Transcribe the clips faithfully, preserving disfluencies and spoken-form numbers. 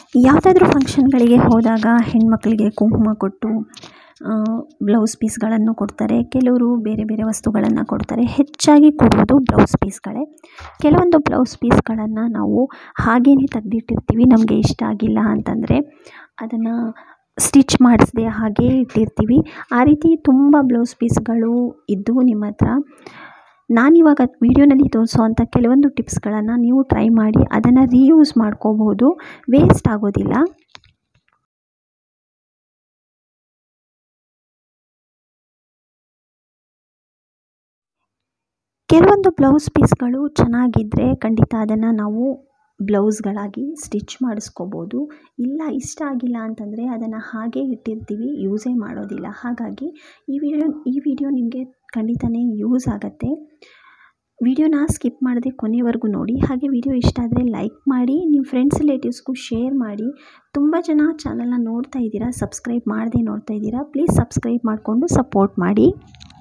ಯಾವುದಾದ್ರೂ ಫಂಕ್ಷನ್ಗಳಿಗೆ ಹೋದಾಗ ಹೆಣ್ಮಕ್ಳಿಗೆ ಕುಂಕುಮ ಕೊಟ್ಟು ಬ್ಲೌಸ್ ಪೀಸ್ಗಳನ್ನು ಕೊಡ್ತಾರೆ. ಕೆಲವರು ಬೇರೆ ಬೇರೆ ವಸ್ತುಗಳನ್ನು ಕೊಡ್ತಾರೆ. ಹೆಚ್ಚಾಗಿ ಕೊಡೋದು ಬ್ಲೌಸ್ ಪೀಸ್ಗಳೇ. ಕೆಲವೊಂದು ಬ್ಲೌಸ್ ಪೀಸ್ಗಳನ್ನು ನಾವು ಹಾಗೇ ತೆಗೆದಿಟ್ಟಿರ್ತೀವಿ. ನಮಗೆ ಇಷ್ಟ ಆಗಿಲ್ಲ ಅಂತಂದರೆ ಅದನ್ನು ಸ್ಟಿಚ್ ಮಾಡಿಸದೆ ಹಾಗೇ ಇಟ್ಟಿರ್ತೀವಿ. ಆ ರೀತಿ ತುಂಬ ಬ್ಲೌಸ್ ಪೀಸ್ಗಳು ಇದ್ದು ನಿಮ್ಮ ಹತ್ರ ನಾನಿವಾಗ ವಿಡಿಯೋನಲ್ಲಿ ತೋರಿಸೋವಂಥ ಕೆಲವೊಂದು ಟಿಪ್ಸ್ಗಳನ್ನು ನೀವು ಟ್ರೈ ಮಾಡಿ ಅದನ್ನು ರೀಯೂಸ್ ಮಾಡ್ಕೋಬಹುದು, ವೇಸ್ಟ್ ಆಗೋದಿಲ್ಲ. ಕೆಲವೊಂದು ಬ್ಲೌಸ್ ಪೀಸ್ಗಳು ಚೆನ್ನಾಗಿದ್ದರೆ ಖಂಡಿತ ಅದನ್ನು ನಾವು ಬ್ಲೌಸ್ಗಳಾಗಿ ಸ್ಟಿಚ್ ಮಾಡಿಸ್ಕೋಬೋದು. ಇಲ್ಲ ಇಷ್ಟ ಆಗಿಲ್ಲ ಅಂತಂದರೆ ಅದನ್ನು ಹಾಗೇ ಇಟ್ಟಿರ್ತೀವಿ, ಯೂಸೇ ಮಾಡೋದಿಲ್ಲ. ಹಾಗಾಗಿ ಈ ವಿಡಿಯೋ ಈ ವಿಡಿಯೋ ನಿಮಗೆ ಖಂಡಿತನೇ ಯೂಸ್ ಆಗುತ್ತೆ. ವಿಡಿಯೋನ ಸ್ಕಿಪ್ ಮಾಡದೆ ಕೊನೆವರೆಗೂ ನೋಡಿ. ಹಾಗೆ ವಿಡಿಯೋ ಇಷ್ಟ ಆದರೆ ಲೈಕ್ ಮಾಡಿ, ನಿಮ್ಮ ಫ್ರೆಂಡ್ಸ್ ರಿಲೇಟಿವ್ಸ್ಗೂ ಶೇರ್ ಮಾಡಿ. ತುಂಬ ಜನ ಚಾನಲ್ನ ನೋಡ್ತಾ ಇದ್ದೀರಾ, ಸಬ್ಸ್ಕ್ರೈಬ್ ಮಾಡದೆ ನೋಡ್ತಾ ಇದ್ದೀರಾ. ಪ್ಲೀಸ್ ಸಬ್ಸ್ಕ್ರೈಬ್ ಮಾಡಿಕೊಂಡು ಸಪೋರ್ಟ್ ಮಾಡಿ.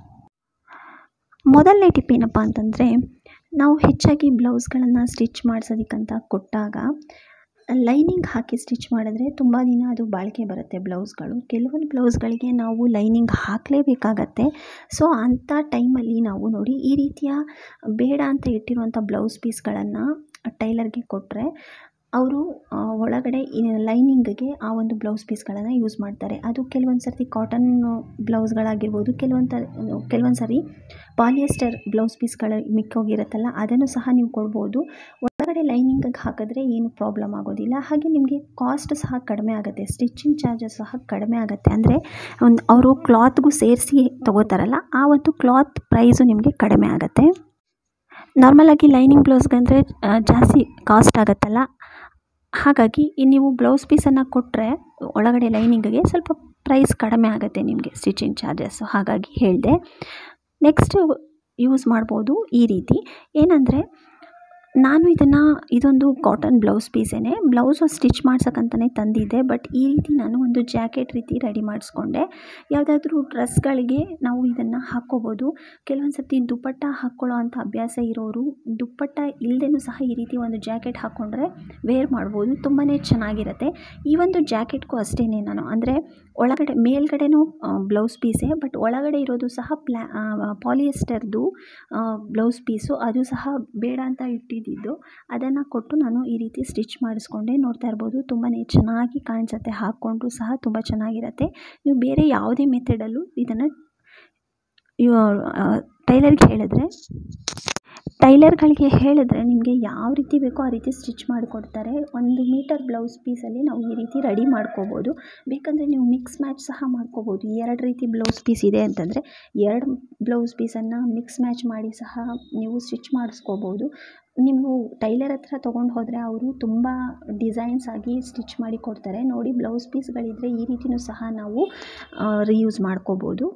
ಮೊದಲನೇ ಟಿಪ್ ಏನಪ್ಪ ಅಂತಂದರೆ, ನಾವು ಹೆಚ್ಚಾಗಿ ಬ್ಲೌಸ್ಗಳನ್ನು ಸ್ಟಿಚ್ ಮಾಡಿಸೋದಕ್ಕಂತ ಕೊಟ್ಟಾಗ ಲೈನಿಂಗ್ ಹಾಕಿ ಸ್ಟಿಚ್ ಮಾಡಿದ್ರೆ ತುಂಬ ದಿನ ಅದು ಬಾಳಿಕೆ ಬರುತ್ತೆ ಬ್ಲೌಸ್ಗಳು. ಕೆಲವೊಂದು ಬ್ಲೌಸ್ಗಳಿಗೆ ನಾವು ಲೈನಿಂಗ್ ಹಾಕಲೇಬೇಕಾಗತ್ತೆ. ಸೊ ಅಂಥ ಟೈಮಲ್ಲಿ ನಾವು ನೋಡಿ ಈ ರೀತಿಯ ಬೇಡ ಅಂತ ಇಟ್ಟಿರುವಂಥ ಬ್ಲೌಸ್ ಪೀಸ್ಗಳನ್ನು ಟೈಲರ್ಗೆ ಕೊಟ್ಟರೆ ಅವರು ಒಳಗಡೆ ಲೈನಿಂಗ್ಗೆ ಆ ಒಂದು ಬ್ಲೌಸ್ ಪೀಸ್ಗಳನ್ನು ಯೂಸ್ ಮಾಡ್ತಾರೆ. ಅದು ಕೆಲವೊಂದು ಸರ್ತಿ ಕಾಟನ್ ಬ್ಲೌಸ್ಗಳಾಗಿರ್ಬೋದು, ಕೆಲವೊಂದು ಕೆಲವೊಂದು ಸರಿ ಪಾಲಿಯೆಸ್ಟರ್ ಬ್ಲೌಸ್ ಪೀಸ್ಗಳು ಮಿಕ್ಕೋಗಿರುತ್ತಲ್ಲ ಅದನ್ನು ಸಹ ನೀವು ಕೊಡ್ಬೋದು. ಒಳಗಡೆ ಲೈನಿಂಗಿಗೆ ಹಾಕಿದ್ರೆ ಏನು ಪ್ರಾಬ್ಲಮ್ ಆಗೋದಿಲ್ಲ. ಹಾಗೆ ನಿಮಗೆ ಕಾಸ್ಟ್ ಸಹ ಕಡಿಮೆ ಆಗುತ್ತೆ, ಸ್ಟಿಚಿಂಗ್ ಚಾರ್ಜಸ್ ಸಹ ಕಡಿಮೆ ಆಗುತ್ತೆ. ಅಂದರೆ ಒಂದು ಅವರು ಕ್ಲಾತ್ಗೂ ಸೇರಿಸಿ ತೊಗೋತಾರಲ್ಲ ಆ ಒಂದು ಕ್ಲಾತ್ ಪ್ರೈಸು ನಿಮಗೆ ಕಡಿಮೆ ಆಗುತ್ತೆ. ನಾರ್ಮಲಾಗಿ ಲೈನಿಂಗ್ ಬ್ಲೌಸ್ಗಂದರೆ ಜಾಸ್ತಿ ಕಾಸ್ಟ್ ಆಗುತ್ತಲ್ಲ, ಹಾಗಾಗಿ ನೀವು ಬ್ಲೌಸ್ ಪೀಸನ್ನು ಕೊಟ್ಟರೆ ಒಳಗಡೆ ಲೈನಿಂಗಿಗೆ ಸ್ವಲ್ಪ ಪ್ರೈಸ್ ಕಡಿಮೆ ಆಗುತ್ತೆ ನಿಮಗೆ ಸ್ಟಿಚಿಂಗ್ ಚಾರ್ಜಸ್ಸು. ಹಾಗಾಗಿ ಹೇಳಿದೆ. ನೆಕ್ಸ್ಟು ಯೂಸ್ ಮಾಡ್ಬೋದು ಈ ರೀತಿ. ಏನಂದರೆ ನಾನು ಇದನ್ನು ಇದೊಂದು ಕಾಟನ್ ಬ್ಲೌಸ್ ಪೀಸೇನೆ, ಬ್ಲೌಸು ಸ್ಟಿಚ್ ಮಾಡ್ಸೋಕ್ಕಂತಲೇ ತಂದಿದ್ದೆ. ಬಟ್ ಈ ರೀತಿ ನಾನು ಒಂದು ಜಾಕೆಟ್ ರೀತಿ ರೆಡಿ ಮಾಡಿಸ್ಕೊಂಡೆ. ಯಾವುದಾದ್ರೂ ಡ್ರೆಸ್ಗಳಿಗೆ ನಾವು ಇದನ್ನು ಹಾಕ್ಕೋಬೋದು. ಕೆಲವೊಂದು ಸರ್ತಿ ದುಪ್ಪಟ್ಟ ಹಾಕ್ಕೊಳ್ಳೋ ಅಂಥ ಅಭ್ಯಾಸ ಇರೋರು ದುಪ್ಪಟ್ಟ ಇಲ್ಲದೇನೂ ಸಹ ಈ ರೀತಿ ಒಂದು ಜಾಕೆಟ್ ಹಾಕ್ಕೊಂಡ್ರೆ ವೇರ್ ಮಾಡ್ಬೋದು, ತುಂಬಾ ಚೆನ್ನಾಗಿರುತ್ತೆ. ಈ ಒಂದು ಜಾಕೆಟ್ಗೂ ಅಷ್ಟೇ ನಾನು ಅಂದರೆ ಒಳಗಡೆ ಮೇಲ್ಗಡೆನೂ ಬ್ಲೌಸ್ ಪೀಸೇ, ಬಟ್ ಒಳಗಡೆ ಇರೋದು ಸಹ ಪ್ಲಾ ಪಾಲಿಯೆಸ್ಟರ್ದು ಬ್ಲೌಸ್ ಪೀಸು. ಅದು ಸಹ ಬೇಡ ಅಂತ ಇಟ್ಟಿದ್ದು ಅದನ್ನು ಕೊಟ್ಟು ನಾನು ಈ ರೀತಿ ಸ್ಟಿಚ್ ಮಾಡಿಸ್ಕೊಂಡೆ. ನೋಡ್ತಾ ಇರ್ಬೋದು ತುಂಬಾ ಚೆನ್ನಾಗಿ ಕಾಣಿಸುತ್ತೆ, ಹಾಕ್ಕೊಂಡ್ರೂ ಸಹ ತುಂಬ ಚೆನ್ನಾಗಿರುತ್ತೆ. ನೀವು ಬೇರೆ ಯಾವುದೇ ಮೆಥಡಲ್ಲೂ ಇದನ್ನು ಟೈಲರ್ಗೆ ಹೇಳಿದ್ರೆ ಟೈಲರ್ಗಳಿಗೆ ಹೇಳಿದ್ರೆ ನಿಮಗೆ ಯಾವ ರೀತಿ ಬೇಕೋ ಆ ರೀತಿ ಸ್ಟಿಚ್ ಮಾಡಿಕೊಡ್ತಾರೆ. ಒಂದು ಮೀಟರ್ ಬ್ಲೌಸ್ ಪೀಸಲ್ಲಿ ನಾವು ಈ ರೀತಿ ರೆಡಿ ಮಾಡ್ಕೋಬೋದು. ಬೇಕಂದರೆ ನೀವು ಮಿಕ್ಸ್ ಮ್ಯಾಚ್ ಸಹ ಮಾಡ್ಕೋಬೋದು. ಎರಡು ರೀತಿ ಬ್ಲೌಸ್ ಪೀಸ್ ಇದೆ ಅಂತಂದರೆ ಎರಡು ಬ್ಲೌಸ್ ಪೀಸನ್ನು ಮಿಕ್ಸ್ ಮ್ಯಾಚ್ ಮಾಡಿ ಸಹ ನೀವು ಸ್ಟಿಚ್ ಮಾಡಿಸ್ಕೋಬೋದು. ನೀವು ಟೈಲರ್ ಹತ್ರ ತೊಗೊಂಡು ಹೋದರೆ ಅವರು ತುಂಬ ಡಿಸೈನ್ಸ್ ಆಗಿ ಸ್ಟಿಚ್ ಮಾಡಿ ಕೊಡ್ತಾರೆ. ನೋಡಿ ಬ್ಲೌಸ್ ಪೀಸ್ಗಳಿದ್ದರೆ ಈ ರೀತಿಯೂ ಸಹ ನಾವು ರೀಯೂಸ್ ಮಾಡ್ಕೋಬೋದು.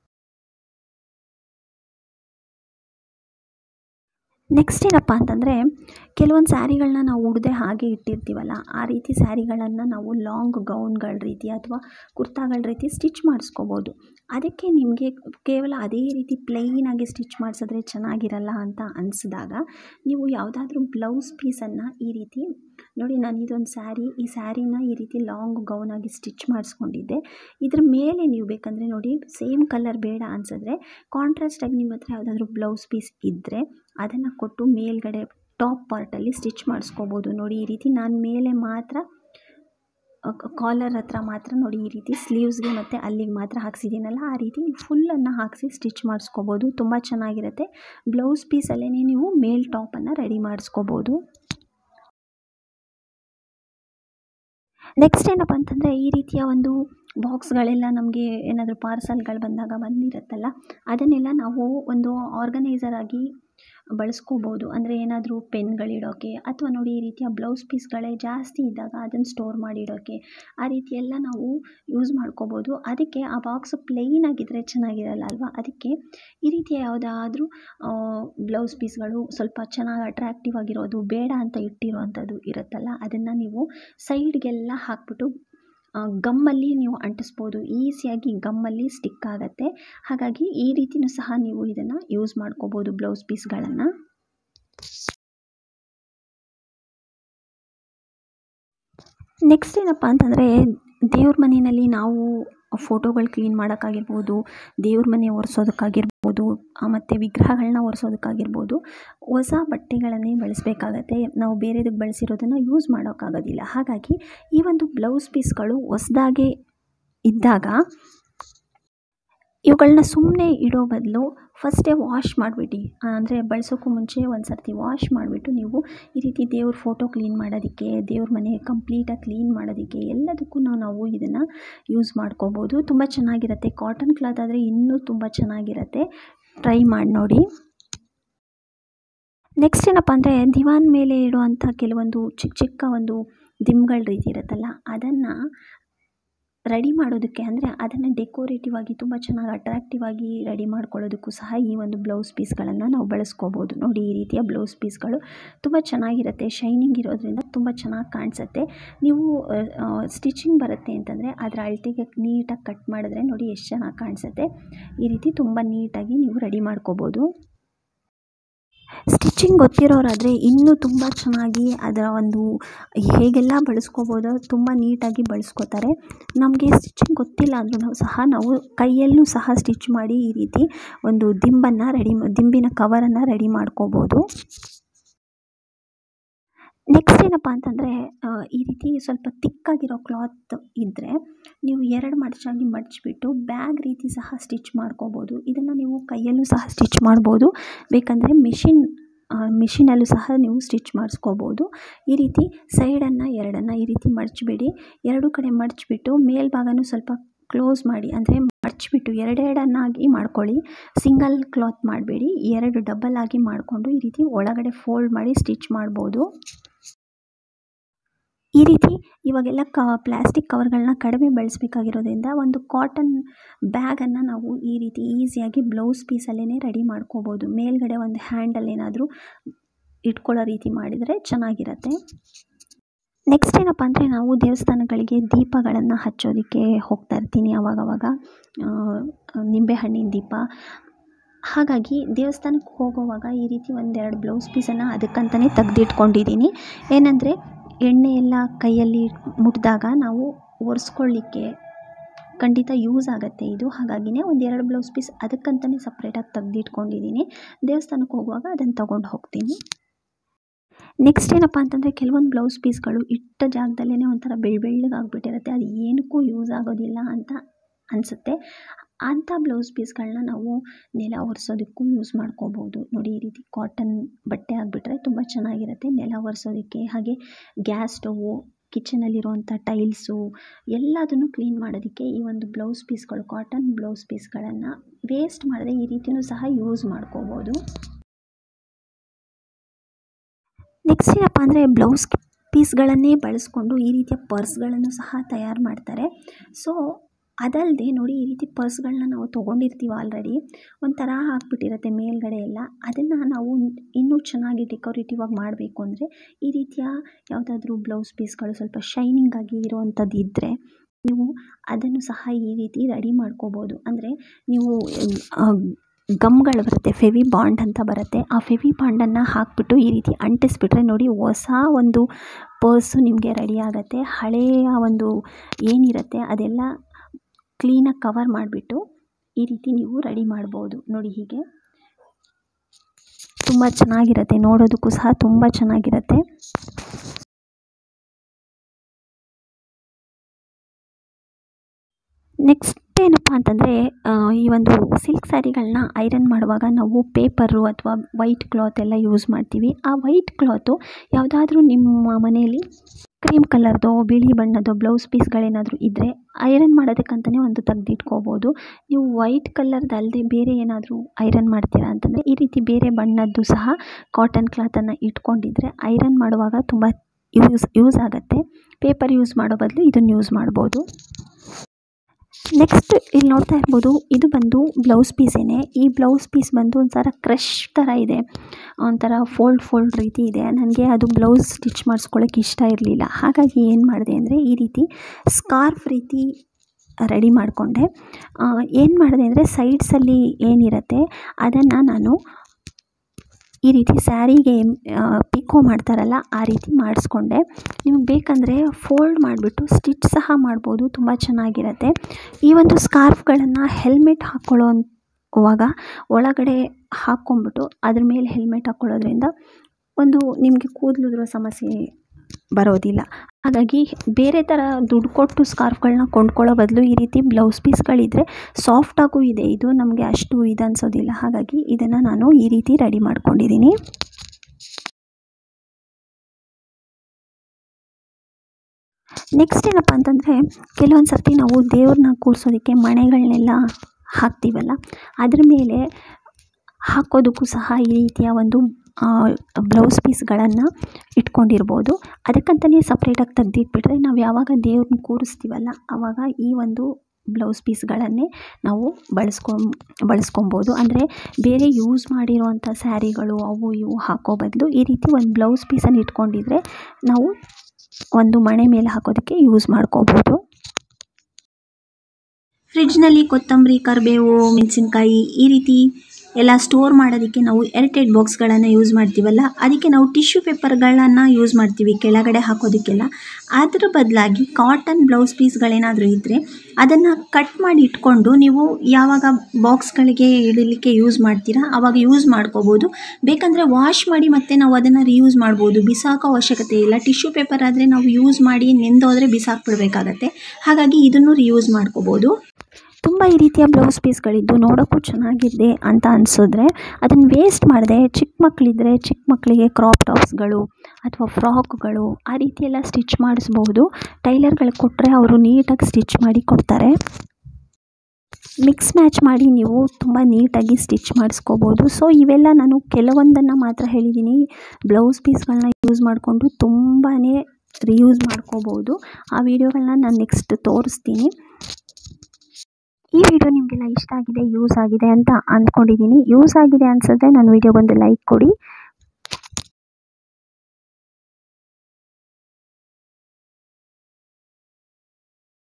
ನೆಕ್ಸ್ಟ್ ಏನಪ್ಪ ಅಂತಂದರೆ, ಕೆಲವೊಂದು ಸ್ಯಾರಿಗಳನ್ನ ನಾವು ಉಡದೆ ಹಾಗೆ ಇಟ್ಟಿರ್ತೀವಲ್ಲ, ಆ ರೀತಿ ಸ್ಯಾರಿಗಳನ್ನು ನಾವು ಲಾಂಗ್ ಗೌನ್ಗಳ ರೀತಿ ಅಥವಾ ಕುರ್ತಾಗಳ ರೀತಿ ಸ್ಟಿಚ್ ಮಾಡಿಸ್ಕೋಬೋದು. ಅದಕ್ಕೆ ನಿಮಗೆ ಕೇವಲ ಅದೇ ರೀತಿ ಪ್ಲೈನಾಗಿ ಸ್ಟಿಚ್ ಮಾಡಿಸಿದ್ರೆ ಚೆನ್ನಾಗಿರಲ್ಲ ಅಂತ ಅನಿಸಿದಾಗ ನೀವು ಯಾವುದಾದ್ರೂ ಬ್ಲೌಸ್ ಪೀಸನ್ನು ಈ ರೀತಿ ನೋಡಿ, ನಾನು ಇದೊಂದು ಸ್ಯಾರಿ ಈ ಸ್ಯಾರಿನ ಈ ರೀತಿ ಲಾಂಗ್ ಗೌನಾಗಿ ಸ್ಟಿಚ್ ಮಾಡಿಸ್ಕೊಂಡಿದ್ದೆ. ಇದ್ರ ಮೇಲೆ ನೀವು ಬೇಕಂದರೆ ನೋಡಿ ಸೇಮ್ ಕಲರ್ ಬೇಡ ಅನಿಸಿದ್ರೆ ಕಾಂಟ್ರಾಸ್ಟಾಗಿ ನಿಮ್ಮ ಹತ್ರ ಯಾವುದಾದ್ರೂ ಬ್ಲೌಸ್ ಪೀಸ್ ಇದ್ದರೆ ಅದನ್ನು ಕೊಟ್ಟು ಮೇಲ್ಗಡೆ ಟಾಪ್ ಪಾರ್ಟಲ್ಲಿ ಸ್ಟಿಚ್ ಮಾಡಿಸ್ಕೋಬೋದು. ನೋಡಿ ಈ ರೀತಿ ನಾನು ಮೇಲೆ ಮಾತ್ರ ಕಾಲರ್ ಹತ್ರ ಮಾತ್ರ ನೋಡಿ ಈ ರೀತಿ ಸ್ಲೀವ್ಸ್ಗೆ ಮತ್ತು ಅಲ್ಲಿಗೆ ಮಾತ್ರ ಹಾಕ್ಸಿದ್ದೀನಲ್ಲ, ಆ ರೀತಿ ನೀವು ಫುಲ್ಲನ್ನು ಹಾಕಿಸಿ ಸ್ಟಿಚ್ ಮಾಡಿಸ್ಕೋಬೋದು. ತುಂಬ ಚೆನ್ನಾಗಿರುತ್ತೆ. ಬ್ಲೌಸ್ ಪೀಸಲ್ಲೇ ನೀವು ಮೇಲ್ ಟಾಪನ್ನು ರೆಡಿ ಮಾಡಿಸ್ಕೋಬೋದು. ನೆಕ್ಸ್ಟ್ ಏನಪ್ಪ ಅಂತಂದರೆ, ಈ ರೀತಿಯ ಒಂದು ಬಾಕ್ಸ್ಗಳೆಲ್ಲ ನಮಗೆ ಏನಾದರೂ ಪಾರ್ಸಲ್ಗಳು ಬಂದಾಗ ಬಂದಿರುತ್ತಲ್ಲ, ಅದನ್ನೆಲ್ಲ ನಾವು ಒಂದು ಆರ್ಗನೈಸರ್ ಆಗಿ ಬಳಸ್ಕೋಬೋದು. ಅಂದರೆ ಏನಾದರೂ ಪೆನ್ಗಳಿಡೋಕ್ಕೆ ಅಥವಾ ನೋಡಿ ಈ ರೀತಿಯ ಬ್ಲೌಸ್ ಪೀಸ್ಗಳೇ ಜಾಸ್ತಿ ಇದ್ದಾಗ ಅದನ್ನು ಸ್ಟೋರ್ ಮಾಡಿಡೋಕ್ಕೆ ಆ ರೀತಿ ಎಲ್ಲ ನಾವು ಯೂಸ್ ಮಾಡ್ಕೋಬೋದು. ಅದಕ್ಕೆ ಆ ಬಾಕ್ಸು ಪ್ಲೈನ್ ಆಗಿದ್ದರೆ ಚೆನ್ನಾಗಿರಲ್ಲ ಅಲ್ವಾ, ಅದಕ್ಕೆ ಈ ರೀತಿಯ ಯಾವುದಾದ್ರೂ ಬ್ಲೌಸ್ ಪೀಸ್ಗಳು ಸ್ವಲ್ಪ ಚೆನ್ನಾಗಿ ಅಟ್ರಾಕ್ಟಿವ್ ಆಗಿರೋದು ಬೇಡ ಅಂತ ಇಟ್ಟಿರೋವಂಥದ್ದು ಇರುತ್ತಲ್ಲ, ಅದನ್ನು ನೀವು ಸೈಡ್ಗೆಲ್ಲ ಹಾಕ್ಬಿಟ್ಟು ಗಮ್ಮಲ್ಲಿ ನೀವು ಅಂಟಿಸ್ಬೋದು. ಈಸಿಯಾಗಿ ಗಮ್ಮಲ್ಲಿ ಸ್ಟಿಕ್ ಆಗುತ್ತೆ. ಹಾಗಾಗಿ ಈ ರೀತಿಯೂ ಸಹ ನೀವು ಇದನ್ನು ಯೂಸ್ ಮಾಡ್ಕೋಬೋದು ಬ್ಲೌಸ್ ಪೀಸ್ಗಳನ್ನು. ನೆಕ್ಸ್ಟ್ ಏನಪ್ಪ ಅಂತಂದರೆ, ದೇವ್ರ ಮನೆಯಲ್ಲಿ ನಾವು ಫೋಟೋಗಳು ಕ್ಲೀನ್ ಮಾಡೋಕ್ಕಾಗಿರ್ಬೋದು, ದೇವ್ರ ಮನೆ ಒರೆಸೋದಕ್ಕಾಗಿರ್ಬೋದು, ಮತ್ತು ವಿಗ್ರಹಗಳನ್ನ ಒರೆಸೋದಕ್ಕಾಗಿರ್ಬೋದು, ಹೊಸ ಬಟ್ಟೆಗಳನ್ನೇ ಬಳಸಬೇಕಾಗತ್ತೆ. ನಾವು ಬೇರೆದಕ್ಕೆ ಬಳಸಿರೋದನ್ನು ಯೂಸ್ ಮಾಡೋಕ್ಕಾಗೋದಿಲ್ಲ. ಹಾಗಾಗಿ ಈ ಒಂದು ಬ್ಲೌಸ್ ಪೀಸ್ಗಳು ಹೊಸ್ದಾಗೆ ಇದ್ದಾಗ ಇವುಗಳನ್ನ ಸುಮ್ಮನೆ ಇಡೋ ಬದಲು ಫಸ್ಟೇ ವಾಶ್ ಮಾಡಿಬಿಟ್ಟು, ಅಂದರೆ ಬಳಸೋಕ್ಕೂ ಮುಂಚೆ ಒಂದು ಸರ್ತಿ ವಾಶ್ ಮಾಡಿಬಿಟ್ಟು ನೀವು ಈ ರೀತಿ ದೇವ್ರ ಫೋಟೋ ಕ್ಲೀನ್ ಮಾಡೋದಕ್ಕೆ, ದೇವ್ರ ಮನೆ ಕಂಪ್ಲೀಟಾಗಿ ಕ್ಲೀನ್ ಮಾಡೋದಕ್ಕೆ ಎಲ್ಲದಕ್ಕೂ ನಾವು ಇದನ್ನು ಯೂಸ್ ಮಾಡ್ಕೋಬೋದು. ತುಂಬ ಚೆನ್ನಾಗಿರುತ್ತೆ. ಕಾಟನ್ ಕ್ಲಾತ್ ಆದರೆ ಇನ್ನೂ ತುಂಬ ಚೆನ್ನಾಗಿರುತ್ತೆ. ಟ್ರೈ ಮಾಡಿ ನೋಡಿ. ನೆಕ್ಸ್ಟ್ ಏನಪ್ಪ ಅಂದರೆ, ದಿವಾನ್ ಮೇಲೆ ಇಡುವಂಥ ಕೆಲವೊಂದು ಚಿಕ್ಕ ಚಿಕ್ಕ ಒಂದು ದಿಂಬುಗಳ ರೀತಿ ಇರುತ್ತಲ್ಲ, ಅದನ್ನು ರೆಡಿ ಮಾಡೋದಕ್ಕೆ, ಅಂದರೆ ಅದನ್ನು ಡೆಕೋರೇಟಿವ್ ಆಗಿ ತುಂಬ ಚೆನ್ನಾಗಿ ಅಟ್ರಾಕ್ಟಿವ್ ಆಗಿ ರೆಡಿ ಮಾಡ್ಕೊಳ್ಳೋದಕ್ಕೂ ಸಹ ಈ ಒಂದು ಬ್ಲೌಸ್ ಪೀಸ್ಗಳನ್ನು ನಾವು ಬಳಸ್ಕೋಬೋದು. ನೋಡಿ, ಈ ರೀತಿಯ ಬ್ಲೌಸ್ ಪೀಸ್ಗಳು ತುಂಬ ಚೆನ್ನಾಗಿರುತ್ತೆ. ಶೈನಿಂಗ್ ಇರೋದ್ರಿಂದ ತುಂಬ ಚೆನ್ನಾಗಿ ಕಾಣಿಸುತ್ತೆ. ನೀವು ಸ್ಟಿಚಿಂಗ್ ಬರುತ್ತೆ ಅಂತಂದರೆ ಅದರ ಅಳತೆಗೆ ನೀಟಾಗಿ ಕಟ್ ಮಾಡಿದ್ರೆ ನೋಡಿ ಎಷ್ಟು ಚೆನ್ನಾಗಿ ಕಾಣಿಸುತ್ತೆ. ಈ ರೀತಿ ತುಂಬ ನೀಟಾಗಿ ನೀವು ರೆಡಿ ಮಾಡ್ಕೋಬೋದು. ಸ್ಟಿಚಿಂಗ್ ಗೊತ್ತಿರೋರಾದರೆ ಇನ್ನೂ ತುಂಬ ಚೆನ್ನಾಗಿ ಅದರ ಒಂದು ಹೇಗೆಲ್ಲ ಬಳಸ್ಕೋಬೋದೋ ತುಂಬ ನೀಟಾಗಿ ಬಳಸ್ಕೋತಾರೆ. ನಮಗೆ ಸ್ಟಿಚಿಂಗ್ ಗೊತ್ತಿಲ್ಲ ಅಂದ್ರೂ ಸಹ ನಾವು ಕೈಯಲ್ಲೂ ಸಹ ಸ್ಟಿಚ್ ಮಾಡಿ ಈ ರೀತಿ ಒಂದು ದಿಂಬನ್ನು ರೆಡಿ ದಿಂಬಿನ ಕವರನ್ನು ರೆಡಿ ಮಾಡ್ಕೋಬೋದು. ನೆಕ್ಸ್ಟ್ ಏನಪ್ಪ ಅಂತಂದರೆ, ಈ ರೀತಿ ಸ್ವಲ್ಪ ತಿಕ್ಕಾಗಿರೋ ಕ್ಲಾತ್ ಇದ್ದರೆ ನೀವು ಎರಡು ಮಡಚಾಗಿ ಮಡಚಿಬಿಟ್ಟು ಬ್ಯಾಗ್ ರೀತಿ ಸಹ ಸ್ಟಿಚ್ ಮಾಡ್ಕೋಬೋದು. ಇದನ್ನು ನೀವು ಕೈಯಲ್ಲೂ ಸಹ ಸ್ಟಿಚ್ ಮಾಡ್ಬೋದು. ಬೇಕಂದರೆ ಮಿಷಿನ್ ಮಿಷಿನಲ್ಲೂ ಸಹ ನೀವು ಸ್ಟಿಚ್ ಮಾಡಿಸ್ಕೋಬೋದು. ಈ ರೀತಿ ಸೈಡನ್ನು ಎರಡನ್ನು ಈ ರೀತಿ ಮಡಚಿಬಿಡಿ. ಎರಡೂ ಕಡೆ ಮಡಚಿಬಿಟ್ಟು ಮೇಲ್ಭಾಗನೂ ಸ್ವಲ್ಪ ಕ್ಲೋಸ್ ಮಾಡಿ, ಅಂದರೆ ಮಡಚಿಬಿಟ್ಟು ಎರಡೆರಡನ್ನಾಗಿ ಮಾಡ್ಕೊಳ್ಳಿ. ಸಿಂಗಲ್ ಕ್ಲಾತ್ ಮಾಡಬೇಡಿ, ಎರಡು ಡಬಲ್ ಆಗಿ ಮಾಡಿಕೊಂಡು ಈ ರೀತಿ ಒಳಗಡೆ ಫೋಲ್ಡ್ ಮಾಡಿ ಸ್ಟಿಚ್ ಮಾಡ್ಬೋದು. ಈ ರೀತಿ ಇವಾಗೆಲ್ಲ ಕ ಪ್ಲಾಸ್ಟಿಕ್ ಕವರ್ಗಳನ್ನ ಕಡಿಮೆ ಬಳಸಬೇಕಾಗಿರೋದ್ರಿಂದ ಒಂದು ಕಾಟನ್ ಬ್ಯಾಗನ್ನು ನಾವು ಈ ರೀತಿ ಈಸಿಯಾಗಿ ಬ್ಲೌಸ್ ಪೀಸಲ್ಲೇ ರೆಡಿ ಮಾಡ್ಕೋಬೋದು. ಮೇಲ್ಗಡೆ ಒಂದು ಹ್ಯಾಂಡಲ್ ಏನಾದರೂ ಇಟ್ಕೊಳ್ಳೋ ರೀತಿ ಮಾಡಿದರೆ ಚೆನ್ನಾಗಿರುತ್ತೆ. ನೆಕ್ಸ್ಟ್ ಏನಪ್ಪ ಅಂದರೆ, ನಾವು ದೇವಸ್ಥಾನಗಳಿಗೆ ದೀಪಗಳನ್ನು ಹಚ್ಚೋದಕ್ಕೆ ಹೋಗ್ತಾ ಇರ್ತೀನಿ ಆವಾಗವಾಗ, ನಿಂಬೆಹಣ್ಣಿನ ದೀಪ. ಹಾಗಾಗಿ ದೇವಸ್ಥಾನಕ್ಕೆ ಹೋಗೋವಾಗ ಈ ರೀತಿ ಒಂದೆರಡು ಬ್ಲೌಸ್ ಪೀಸನ್ನು ಅದಕ್ಕಂತಲೇ ತೆಗೆದಿಟ್ಕೊಂಡಿದ್ದೀನಿ. ಏನಂದರೆ, ಎಣ್ಣೆ ಎಲ್ಲ ಕೈಯಲ್ಲಿ ಮುಟ್ಟಿದಾಗ ನಾವು ಒರೆಸ್ಕೊಳ್ಳಿಕ್ಕೆ ಖಂಡಿತ ಯೂಸ್ ಆಗುತ್ತೆ ಇದು. ಹಾಗಾಗಿನೇ ಒಂದೆರಡು ಬ್ಲೌಸ್ ಪೀಸ್ ಅದಕ್ಕಂತಲೇ ಸಪ್ರೇಟಾಗಿ ತೆಗೆದಿಟ್ಕೊಂಡಿದ್ದೀನಿ. ದೇವಸ್ಥಾನಕ್ಕೆ ಹೋಗುವಾಗ ಅದನ್ನು ತೊಗೊಂಡು ಹೋಗ್ತೀನಿ. ನೆಕ್ಸ್ಟ್ ಏನಪ್ಪ ಅಂತಂದರೆ, ಕೆಲವೊಂದು ಬ್ಲೌಸ್ ಪೀಸ್ಗಳು ಇಟ್ಟ ಜಾಗದಲ್ಲೇ ಒಂಥರ ಬೆಳ್ಳ ಬೆಳ್ಳಗಾಗ್ಬಿಟ್ಟಿರುತ್ತೆ. ಅದು ಏನಕ್ಕೂ ಯೂಸ್ ಆಗೋದಿಲ್ಲ ಅಂತ ಅನಿಸುತ್ತೆ. ಅಂಥ ಬ್ಲೌಸ್ ಪೀಸ್ಗಳನ್ನ ನಾವು ನೆಲ ಒರೆಸೋದಕ್ಕೂ ಯೂಸ್ ಮಾಡ್ಕೋಬೋದು. ನೋಡಿ, ಈ ರೀತಿ ಕಾಟನ್ ಬಟ್ಟೆ ಆಗಿಬಿಟ್ರೆ ತುಂಬ ಚೆನ್ನಾಗಿರುತ್ತೆ ನೆಲ ಒರೆಸೋದಕ್ಕೆ. ಹಾಗೆ ಗ್ಯಾಸ್ ಸ್ಟೌವು, ಕಿಚನಲ್ಲಿರುವಂಥ ಟೈಲ್ಸು ಎಲ್ಲದನ್ನು ಕ್ಲೀನ್ ಮಾಡೋದಕ್ಕೆ ಈ ಒಂದು ಬ್ಲೌಸ್ ಪೀಸ್ಗಳು, ಕಾಟನ್ ಬ್ಲೌಸ್ ಪೀಸ್ಗಳನ್ನು ವೇಸ್ಟ್ ಮಾಡದೆ ಈ ರೀತಿಯೂ ಸಹ ಯೂಸ್ ಮಾಡ್ಕೋಬೋದು. ನೆಕ್ಸ್ಟ್ ಏನಪ್ಪ ಅಂದರೆ, ಬ್ಲೌಸ್ ಪೀಸ್ಗಳನ್ನೇ ಬಳಸ್ಕೊಂಡು ಈ ರೀತಿಯ ಪರ್ಸ್ಗಳನ್ನು ಸಹ ತಯಾರು ಮಾಡ್ತಾರೆ. ಸೊ ಅದಲ್ಲದೆ ನೋಡಿ, ಈ ರೀತಿ ಪರ್ಸ್ಗಳನ್ನ ನಾವು ತೊಗೊಂಡಿರ್ತೀವಿ ಆಲ್ರೆಡಿ, ಒಂಥರ ಹಾಕ್ಬಿಟ್ಟಿರುತ್ತೆ ಮೇಲ್ಗಡೆ ಎಲ್ಲ. ಅದನ್ನು ನಾವು ಇನ್ನೂ ಚೆನ್ನಾಗಿ ಡೆಕೋರೇಟಿವ್ ಆಗಿ ಮಾಡಬೇಕು ಅಂದರೆ ಈ ರೀತಿಯ ಯಾವುದಾದ್ರೂ ಬ್ಲೌಸ್ ಪೀಸ್ಗಳು ಸ್ವಲ್ಪ ಶೈನಿಂಗ್ ಆಗಿ ಇರೋವಂಥದ್ದು ಇದ್ದರೆ ನೀವು ಅದನ್ನು ಸಹ ಈ ರೀತಿ ರೆಡಿ ಮಾಡ್ಕೋಬೋದು. ಅಂದರೆ ನೀವು ಗಮ್ಗಳು ಬರುತ್ತೆ, ಫೆವಿ ಬಾಂಡ್ ಅಂತ ಬರುತ್ತೆ, ಆ ಫೆವಿ ಬಾಂಡನ್ನು ಹಾಕಿಬಿಟ್ಟು ಈ ರೀತಿ ಅಂಟಿಸ್ಬಿಟ್ರೆ ನೋಡಿ ಹೊಸ ಒಂದು ಪರ್ಸು ನಿಮಗೆ ರೆಡಿ ಆಗುತ್ತೆ. ಹಳೆಯ ಒಂದು ಏನಿರುತ್ತೆ ಅದೆಲ್ಲ ಕ್ಲೀನಾಗಿ ಕವರ್ ಮಾಡಿಬಿಟ್ಟು ಈ ರೀತಿ ನೀವು ರೆಡಿ ಮಾಡ್ಬೋದು. ನೋಡಿ, ಹೀಗೆ ತುಂಬ ಚೆನ್ನಾಗಿರುತ್ತೆ, ನೋಡೋದಕ್ಕೂ ಸಹ ತುಂಬ ಚೆನ್ನಾಗಿರುತ್ತೆ. ನೆಕ್ಸ್ಟ್ ಏನಪ್ಪ ಅಂತಂದರೆ, ಈ ಒಂದು ಸಿಲ್ಕ್ ಸ್ಯಾರಿಗಳನ್ನ ಐರನ್ ಮಾಡುವಾಗ ನಾವು ಪೇಪರು ಅಥವಾ ವೈಟ್ ಕ್ಲಾತ್ ಎಲ್ಲ ಯೂಸ್ ಮಾಡ್ತೀವಿ. ಆ ವೈಟ್ ಕ್ಲಾತು ಯಾವುದಾದ್ರೂ ನಿಮ್ಮ ಮನೆಯಲ್ಲಿ ಕ್ರೀಮ್ ಕಲರ್ದೋ ಬಿಳಿ ಬಣ್ಣದೋ ಬ್ಲೌಸ್ ಪೀಸ್ಗಳೇನಾದರೂ ಇದ್ದರೆ ಐರನ್ ಮಾಡೋದಕ್ಕಂತಲೇ ಒಂದು ತೆಗೆದಿಟ್ಕೋಬೋದು. ನೀವು ವೈಟ್ ಕಲರ್ದು ಅಲ್ಲದೆ ಬೇರೆ ಏನಾದರೂ ಐರನ್ ಮಾಡ್ತೀರಾ ಅಂತಂದರೆ ಈ ರೀತಿ ಬೇರೆ ಬಣ್ಣದ್ದು ಸಹ ಕಾಟನ್ ಕ್ಲಾತನ್ನು ಇಟ್ಕೊಂಡಿದ್ರೆ ಐರನ್ ಮಾಡುವಾಗ ತುಂಬ ಯೂಸ್ ಯೂಸ್ ಆಗುತ್ತೆ. ಪೇಪರ್ ಯೂಸ್ ಮಾಡೋ ಬದಲು ಇದನ್ನು ಯೂಸ್ ಮಾಡ್ಬೋದು. ನೆಕ್ಸ್ಟ್ ಇಲ್ಲಿ ನೋಡ್ತಾ ಇರ್ಬೋದು, ಇದು ಬಂದು ಬ್ಲೌಸ್ ಪೀಸೇನೆ. ಈ ಬ್ಲೌಸ್ ಪೀಸ್ ಬಂದು ಒಂಥರ ಕ್ರಶ್ ಥರ ಇದೆ, ಒಂಥರ ಫೋಲ್ಡ್ ಫೋಲ್ಡ್ ರೀತಿ ಇದೆ. ನನಗೆ ಅದು ಬ್ಲೌಸ್ ಸ್ಟಿಚ್ ಮಾಡಿಸ್ಕೊಳ್ಳೋಕೆ ಇಷ್ಟ ಇರಲಿಲ್ಲ. ಹಾಗಾಗಿ ಏನು ಮಾಡಿದೆ ಅಂದರೆ ಈ ರೀತಿ ಸ್ಕಾರ್ಫ್ ರೀತಿ ರೆಡಿ ಮಾಡಿಕೊಂಡೆ. ಏನು ಮಾಡಿದೆ ಅಂದರೆ ಸೈಡ್ಸಲ್ಲಿ ಏನಿರುತ್ತೆ ಅದನ್ನು ನಾನು ಈ ರೀತಿ ಸ್ಯಾರಿಗೆ ಪಿಕೋ ಮಾಡ್ತಾರಲ್ಲ ಆ ರೀತಿ ಮಾಡಿಸ್ಕೊಂಡೆ. ನಿಮಗೆ ಬೇಕಂದರೆ ಫೋಲ್ಡ್ ಮಾಡಿಬಿಟ್ಟು ಸ್ಟಿಚ್ ಸಹ ಮಾಡ್ಬೋದು, ತುಂಬ ಚೆನ್ನಾಗಿರುತ್ತೆ. ಈ ಒಂದು ಸ್ಕಾರ್ಫ್ಗಳನ್ನು ಹೆಲ್ಮೆಟ್ ಹಾಕ್ಕೊಳ್ಳೋವಾಗ ಒಳಗಡೆ ಹಾಕ್ಕೊಂಬಿಟ್ಟು ಅದ್ರ ಮೇಲೆ ಹೆಲ್ಮೆಟ್ ಹಾಕ್ಕೊಳ್ಳೋದ್ರಿಂದ ಒಂದು ನಿಮಗೆ ಕೂದಲುದ್ರೋ ಸಮಸ್ಯೆ ಬರೋದಿಲ್ಲ. ಹಾಗಾಗಿ ಬೇರೆ ಥರ ದುಡ್ಡು ಕೊಟ್ಟು ಸ್ಕಾರ್ಫ್ಗಳನ್ನ ಕೊಂಡ್ಕೊಳ್ಳೋ ಬದಲು ಈ ರೀತಿ ಬ್ಲೌಸ್ ಪೀಸ್ಗಳಿದ್ದರೆ ಸಾಫ್ಟಾಗೂ ಇದೆ, ಇದು ನಮಗೆ ಅಷ್ಟು ಇದು ಅನಿಸೋದಿಲ್ಲ. ಹಾಗಾಗಿ ಇದನ್ನು ನಾನು ಈ ರೀತಿ ರೆಡಿ ಮಾಡ್ಕೊಂಡಿದ್ದೀನಿ. ನೆಕ್ಸ್ಟ್ ಏನಪ್ಪ ಅಂತಂದರೆ, ಕೆಲವೊಂದು ಸರ್ತಿ ನಾವು ದೇವ್ರನ್ನ ಕೂರಿಸೋದಕ್ಕೆ ಮಣೆಗಳನ್ನೆಲ್ಲ ಹಾಕ್ತೀವಲ್ಲ, ಅದ್ರ ಮೇಲೆ ಹಾಕೋದಕ್ಕೂ ಸಹ ಈ ರೀತಿಯ ಒಂದು ಬ್ಲೌಸ್ ಪೀಸ್ಗಳನ್ನು ಇಟ್ಕೊಂಡಿರ್ಬೋದು. ಅದಕ್ಕಂತಲೇ ಸಪ್ರೇಟಾಗಿ ತೆಗೆದಿಟ್ಬಿಟ್ರೆ ನಾವು ಯಾವಾಗ ದೇವ್ರನ್ನ ಕೂರಿಸ್ತೀವಲ್ಲ ಆವಾಗ ಈ ಒಂದು ಬ್ಲೌಸ್ ಪೀಸ್ಗಳನ್ನೇ ನಾವು ಬಳಸ್ಕೊ ಬಳಸ್ಕೊಬೋದು. ಅಂದರೆ ಬೇರೆ ಯೂಸ್ ಮಾಡಿರೋವಂಥ ಸ್ಯಾರಿಗಳು ಅವು ಇವು ಹಾಕೋ ಬದಲು ಈ ರೀತಿ ಒಂದು ಬ್ಲೌಸ್ ಪೀಸನ್ನು ಇಟ್ಕೊಂಡಿದ್ರೆ ನಾವು ಒಂದು ಮಣೆ ಮೇಲೆ ಹಾಕೋದಕ್ಕೆ ಯೂಸ್ ಮಾಡ್ಕೋಬೋದು. ಫ್ರಿಡ್ಜ್ನಲ್ಲಿ ಕೊತ್ತಂಬರಿ, ಕರಿಬೇವು, ಮೆಣಸಿನ್ಕಾಯಿ ಈ ರೀತಿ ಎಲ್ಲ ಸ್ಟೋರ್ ಮಾಡೋದಕ್ಕೆ ನಾವು ಏರ್ಟೈಟ್ ಬಾಕ್ಸ್ಗಳನ್ನು ಯೂಸ್ ಮಾಡ್ತೀವಲ್ಲ, ಅದಕ್ಕೆ ನಾವು ಟಿಶ್ಯೂ ಪೇಪರ್ಗಳನ್ನು ಯೂಸ್ ಮಾಡ್ತೀವಿ ಕೆಳಗಡೆ ಹಾಕೋದಕ್ಕೆಲ್ಲ. ಅದರ ಬದಲಾಗಿ ಕಾಟನ್ ಬ್ಲೌಸ್ ಪೀಸ್ಗಳೇನಾದರೂ ಇದ್ದರೆ ಅದನ್ನು ಕಟ್ ಮಾಡಿ ಇಟ್ಕೊಂಡು ನೀವು ಯಾವಾಗ ಬಾಕ್ಸ್ಗಳಿಗೆ ಇಡಲಿಕ್ಕೆ ಯೂಸ್ ಮಾಡ್ತೀರಾ ಆವಾಗ ಯೂಸ್ ಮಾಡ್ಕೋಬೋದು. ಬೇಕಂದರೆ ವಾಶ್ ಮಾಡಿ ಮತ್ತೆ ನಾವು ಅದನ್ನು ರಿಯೂಸ್ ಮಾಡ್ಬೋದು, ಬಿಸಾಕೋ ಅವಶ್ಯಕತೆ ಇಲ್ಲ. ಟಿಶ್ಯೂ ಪೇಪರ್ ಆದರೆ ನಾವು ಯೂಸ್ ಮಾಡಿ ನೆಂದೋದ್ರೆ ಬಿಸಾಕ್ಬಿಡ್ಬೇಕಾಗತ್ತೆ, ಹಾಗಾಗಿ ಇದನ್ನು ರಿಯೂಸ್ ಮಾಡ್ಕೋಬೋದು. ತುಂಬ ಈ ರೀತಿಯ ಬ್ಲೌಸ್ ಪೀಸ್ಗಳಿದ್ದು ನೋಡೋಕ್ಕೂ ಚೆನ್ನಾಗಿದೆ ಅಂತ ಅನಿಸಿದ್ರೆ ಅದನ್ನು ವೇಸ್ಟ್ ಮಾಡದೆ ಚಿಕ್ಕ ಮಕ್ಕಳಿದ್ದರೆ ಚಿಕ್ಕ ಮಕ್ಕಳಿಗೆ ಕ್ರಾಪ್ ಟಾಪ್ಸ್ಗಳು ಅಥವಾ ಫ್ರಾಕ್ಗಳು ಆ ರೀತಿ ಎಲ್ಲ ಸ್ಟಿಚ್ ಮಾಡಿಸ್ಬಹುದು. ಟೈಲರ್ಗಳಿಗೆ ಕೊಟ್ಟರೆ ಅವರು ನೀಟಾಗಿ ಸ್ಟಿಚ್ ಮಾಡಿ ಕೊಡ್ತಾರೆ. ಮಿಕ್ಸ್ ಮ್ಯಾಚ್ ಮಾಡಿ ನೀವು ತುಂಬ ನೀಟಾಗಿ ಸ್ಟಿಚ್ ಮಾಡಿಸ್ಕೋಬೋದು. ಸೊ ಇವೆಲ್ಲ ನಾನು ಕೆಲವೊಂದನ್ನು ಮಾತ್ರ ಹೇಳಿದ್ದೀನಿ. ಬ್ಲೌಸ್ ಪೀಸ್ಗಳನ್ನ ಯೂಸ್ ಮಾಡಿಕೊಂಡು ತುಂಬಾ ರಿಯೂಸ್ ಮಾಡ್ಕೋಬೋದು. ಆ ವಿಡಿಯೋಗಳನ್ನ ನಾನು ನೆಕ್ಸ್ಟ್ ತೋರಿಸ್ತೀನಿ. ಈ ವಿಡಿಯೋ ನಿಮಗೆಲ್ಲ ಇಷ್ಟ ಆಗಿದೆ, ಯೂಸ್ ಆಗಿದೆ ಅಂತ ಅಂದ್ಕೊಂಡಿದ್ದೀನಿ. ಯೂಸ್ ಆಗಿದೆ ಅನಿಸಿದ್ರೆ ನನ್ನ ವಿಡಿಯೋಗೊಂದು ಲೈಕ್ ಕೊಡಿ.